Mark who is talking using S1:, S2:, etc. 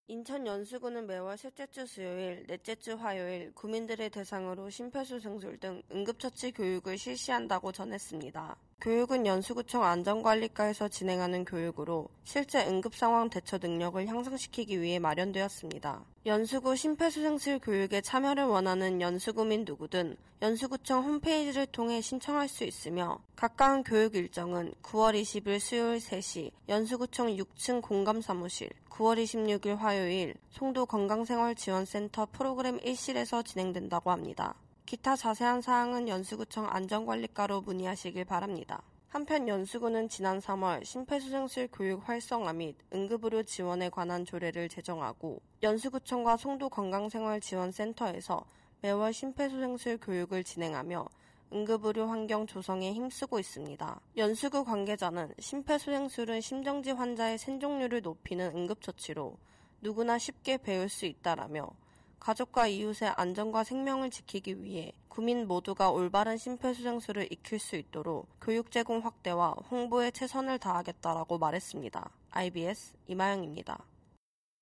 S1: 인천 연수구는 매월 셋째 주 수요일, 넷째 주 화요일 구민들을 대상으로 심폐소생술 등 응급처치 교육을 실시한다고 전했습니다. 교육은 연수구청 안전관리과에서 진행하는 교육으로 실제 응급상황 대처 능력을 향상시키기 위해 마련되었습니다. 연수구 심폐소생술 교육에 참여를 원하는 연수구민 누구든 연수구청 홈페이지를 통해 신청할 수 있으며 가까운 교육 일정은 9월 20일 수요일 3시 연수구청 6층 공감사무실, 9월 26일 화요일 송도 건강생활지원센터 프로그램 1실에서 진행된다고 합니다. 기타 자세한 사항은 연수구청 안전관리과로 문의하시길 바랍니다. 한편 연수구는 지난 3월 심폐소생술 교육 활성화 및 응급의료 지원에 관한 조례를 제정하고 연수구청과 송도건강생활지원센터에서 매월 심폐소생술 교육을 진행하며 응급의료 환경 조성에 힘쓰고 있습니다. 연수구 관계자는 심폐소생술은 심정지 환자의 생존율을 높이는 응급처치로 누구나 쉽게 배울 수 있다라며 가족과 이웃의 안전과 생명을 지키기 위해 구민 모두가 올바른 심폐소생술을 익힐 수 있도록 교육 제공 확대와 홍보에 최선을 다하겠다라고 말했습니다. IBS 이마영입니다.